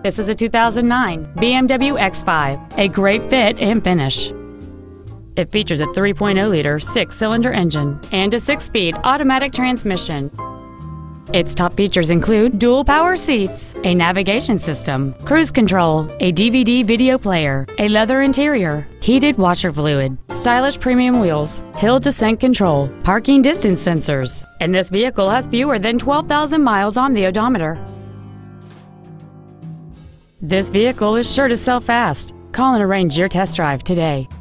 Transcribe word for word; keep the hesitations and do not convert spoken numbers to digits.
This is a two thousand nine B M W X five, a great fit and finish. It features a three point oh liter six-cylinder engine and a six-speed automatic transmission. Its top features include dual power seats, a navigation system, cruise control, a D V D video player, a leather interior, heated washer fluid, stylish premium wheels, hill descent control, parking distance sensors, and this vehicle has fewer than twelve thousand miles on the odometer. This vehicle is sure to sell fast. Call and arrange your test drive today.